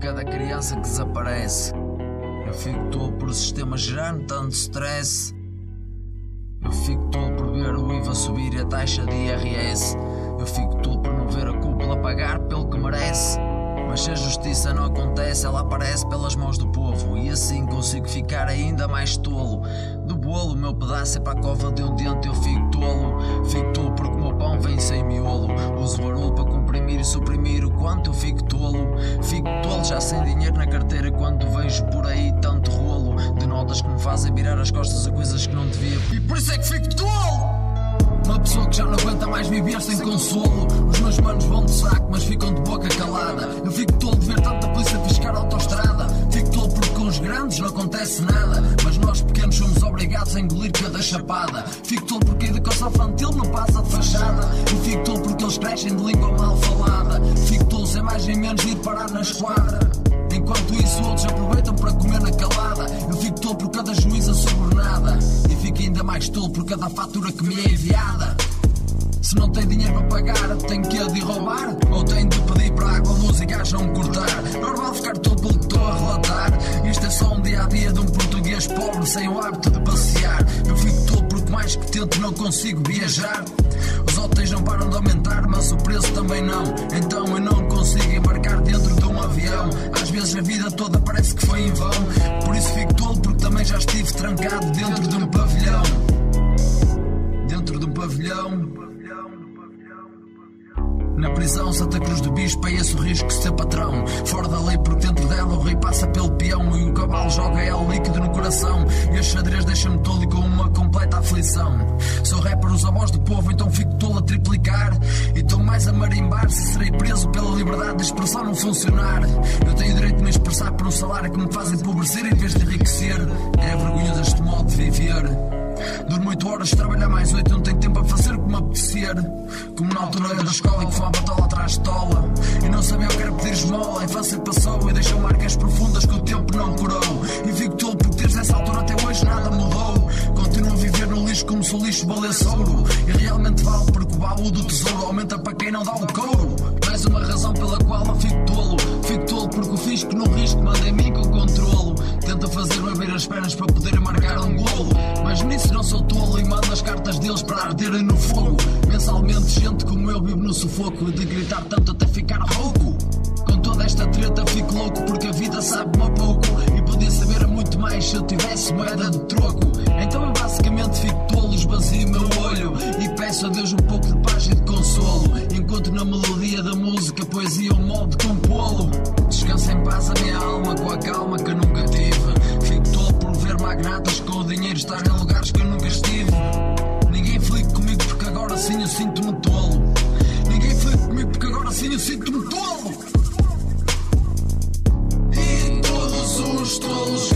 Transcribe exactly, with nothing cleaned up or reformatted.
cada criança que desaparece. Eu fico tolo por o sistema gerar tanto stress. Eu fico tolo por ver o I V A subir e a taxa de I R S. Eu fico tolo por não ver a cúpula pagar pelo que merece. Mas se a justiça não acontece, ela aparece pelas mãos do povo. E assim consigo ficar ainda mais tolo. Do bolo, o meu pedaço é para a cova de um dente. Eu fico tolo, fico tolo porque o meu pão vem sem miolo. Uso barulho para comprimir e suprimir o quanto eu fico tolo. Fico tolo já sem dinheiro na carteira quando vejo por aí tanto rolo de notas que me fazem virar as costas a coisas que não devia. E por isso é que fico tolo! Uma pessoa que já não aguenta mais viver sem consolo. Os meus manos vão de saco, mas ficam de boca calada. Eu fico tolo de ver tanta polícia fiscar a autoestrada. Fico tolo porque com os grandes não acontece nada, mas nós pequenos somos obrigados a engolir cada chapada. Fico tolo porque a educação infantil não passa de fachada. E fico tolo porque eles crescem de língua mal falada. Fico tolo sem mais nem menos de ir parar na esquadra. Enquanto isso outros aproveitam para comer na calada. Eu fico tolo por cada juíza subornada. E fico ainda mais tolo por cada fatura que me é enviada. Se não tem dinheiro para pagar, tenho que a de roubar? Ou tenho de pedir para a água, música, acham cortar? Normal ficar tolo pelo que estou a relatar. Isto é só um dia a dia de um português pobre sem o hábito de passear. Eu fico tolo porque mais que tento não consigo viajar. Os hotéis não param de aumentar, mas o preço também não. Então eu não consigo embarcar dentro de um avião. Às vezes a vida toda parece que foi em vão. Por isso fico tolo porque também já estive trancado dentro de um pavilhão. Dentro de um pavilhão. Na prisão Santa Cruz do Bispo é esse o risco de ser patrão. Fora da lei porque dentro dela o rei passa pelo peão. E o cavalo joga el líquido no coração. E a xadrez deixa-me tolo e com uma completa aflição. Sou rapper, uso a voz do povo, então fico tolo a triplicar. E estou mais a marimbar se serei preso pela liberdade de expressão não funcionar. Eu tenho direito de me expressar por um salário que me faz empobrecer em vez de enriquecer. É vergonhoso este modo de viver. Durmo oito horas, trabalhar mais oito, não tenho tempo a fazer como apetecer. Como na altura da escola em que fumava tola atrás de tola e não sabia o que era pedir esmola. A infância passou e deixou marcas profundas que o tempo não curou. E fico tolo porque desde essa altura até hoje nada mudou. Continuo a viver no lixo como se o lixo valesse ouro. E realmente vale porque o baú do tesouro aumenta para quem não dá o couro. Mais uma razão pela qual eu fico tolo. Fico tolo porque o fisco no risco manda em mim com controlo. Tenta fazer-me abrir as pernas para poder marcar um golo. Mas nisso não sou tolo e mando as cartas deles para arderem no fogo. Mensalmente gente como eu vive no sufoco de gritar tanto até ficar rouco. Com toda esta treta fico louco porque a vida sabe-me a pouco. E podia saber muito mais se eu tivesse moeda de troco. Então eu basicamente fico tolo, esvazio meu olho e peço a Deus um pouco de paz e de consolo. Encontro na melodia da música poesia um modo de compô-lo. Descansa em paz a minha alma com a calma que eu nunca tive. Fico tolo por ver magnatas com o dinheiro estar em lugares que eu nunca estive. Ninguém flique comigo porque agora sim eu sinto-me tolo. Ninguém flique comigo porque agora sim eu sinto-me tolo. E todos os tolos